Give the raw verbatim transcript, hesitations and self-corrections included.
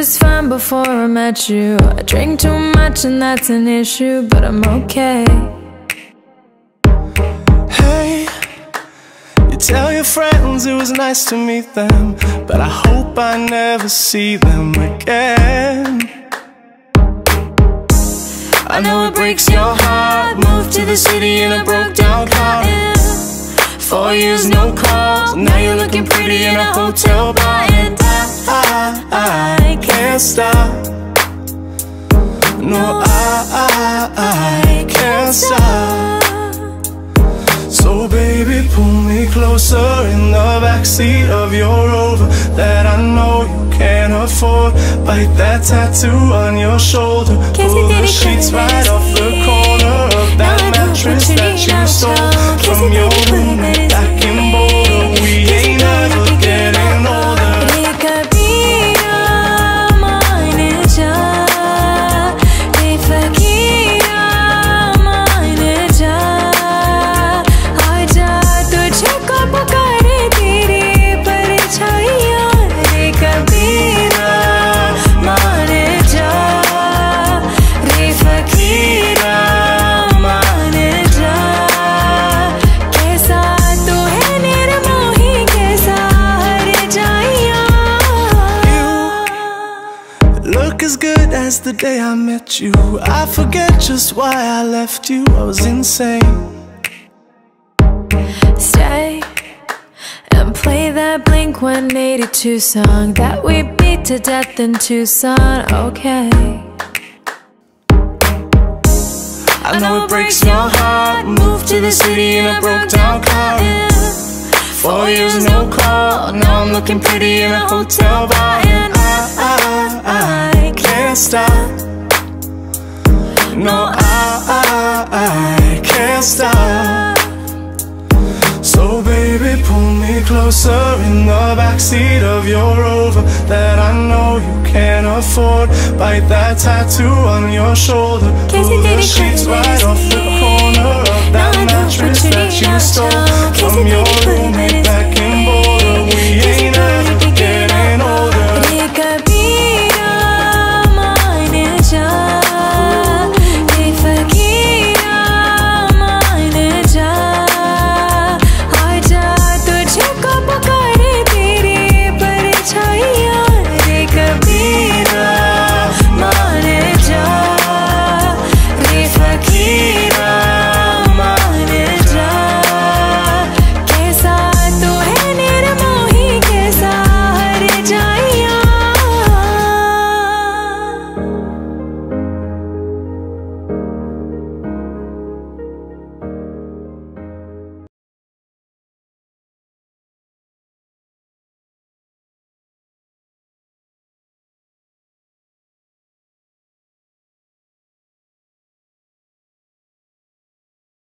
just fine before I met you. I drink too much and that's an issue, but I'm okay. Hey, you tell your friends it was nice to meet them, but I hope I never see them again. I know it breaks your heart. Moved to the city in a broke down car. Four years no calls, now you're looking pretty in a hotel bar. And I, I, I can't stop. No, I, I, I can't stop. So baby, pull me closer in the backseat of your Rover that I know you can't afford. Bite that tattoo on your shoulder. Pull the sheets right off the corner of that mattress that you stole from your roommate back in Boulder. We ain't ever getting older. The day I met you, I forget just why I left you. I was insane. Stay and play that Blink one eighty-two song that we beat to death in Tucson. Okay. I know it breaks your heart. Moved to the city in a broke down car. Four years no call, now I'm looking pretty in a hotel bar. And I, I, I can't stop. No, I, I, I can't stop. So baby, pull me closer in the backseat of your Rover that I know you can't afford. Bite that tattoo on your shoulder. Pull the sheets right off the corner of that mattress that you stole from your room